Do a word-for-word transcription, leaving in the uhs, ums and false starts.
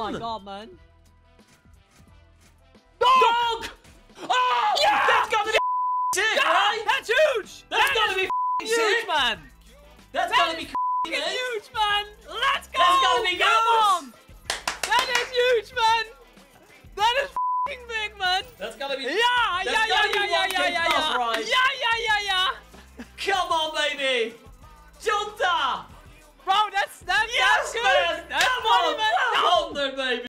Oh my god, man. Dog! Oh! Yeah! That's gotta be sick, Yeah! right? That's huge! That's that gotta be huge, sick. man! That's That gotta is be fucking sick. huge, man! Let's go! That's gotta be Come good. on! That is huge, man! That is fucking big, man! That's gotta be. Yeah, That's yeah, yeah, gotta be yeah, yeah, one yeah, K yeah, plus, yeah, right? yeah, yeah, yeah, yeah. Come on, baby. Junta. Bro, that's that's Yes, that's good. man. That's Come funny, on. man. Well No. done, baby.